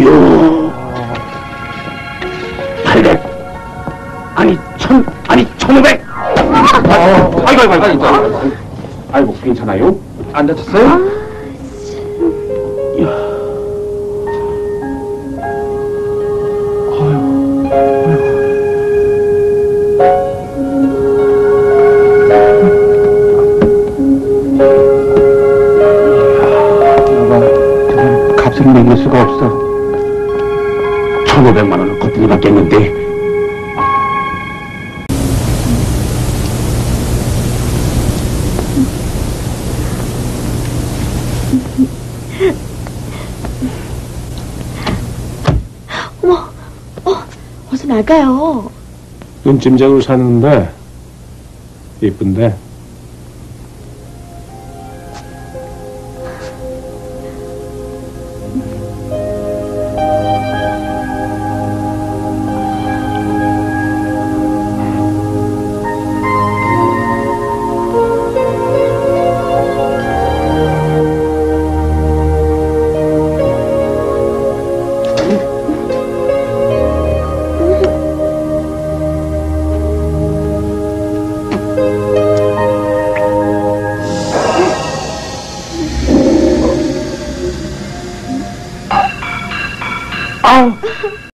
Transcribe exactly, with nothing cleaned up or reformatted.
아유, 팔백. 아니, 천, 아니, 천오백. 아이고, 아이고, 아이고, 아이고. 아이고, 괜찮아요? 안 다쳤어요? 이야. 아이고, 아이고. 값을 매길 수가 없어. 천오백만 원을 거뜬히 받겠는데. 어머, 어, 어서 나가요. 눈찜장으로 사는데 예쁜데. 아우,